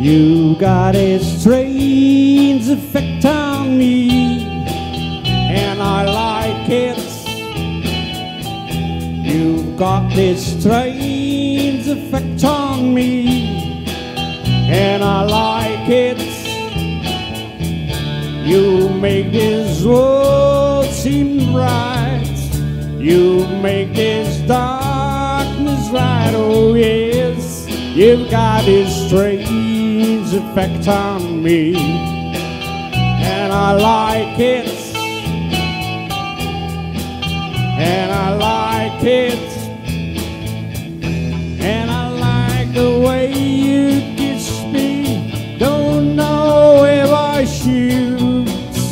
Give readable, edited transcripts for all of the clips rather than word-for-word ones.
You got a strange effect on me, and I like it. You've got this strange effect on me, and I like it. You make this world seem bright. You make this darkness right. Oh yes, you've got this strange effect on me, and I like it. And I like it. And I like the way you kiss me. Don't know if I should,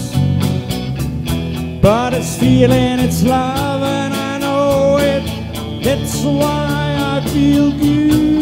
but it's feeling, it's love, and I know it. That's why I feel good.